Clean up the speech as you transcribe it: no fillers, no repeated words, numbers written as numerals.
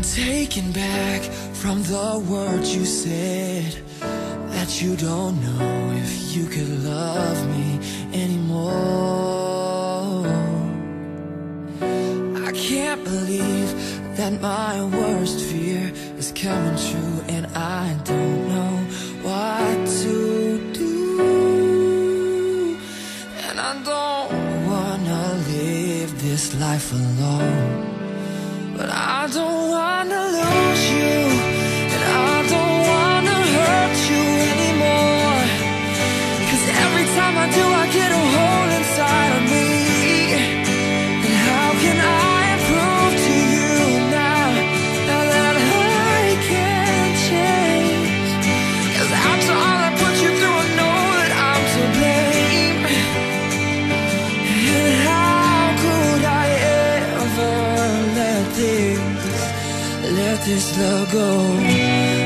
taken back from the words you said, that you don't know if you could love me anymore. I can't believe that my worst fear is coming true, and I don't know what to do. And I don't wanna live this life alone, but I don't wanna lose you, and I don't wanna hurt you anymore. 'Cause every time I do, I get a hole inside of me. And how can I prove to you now that I can't change? 'Cause after all I put you through, I know that I'm to blame. And how could I ever let this love go?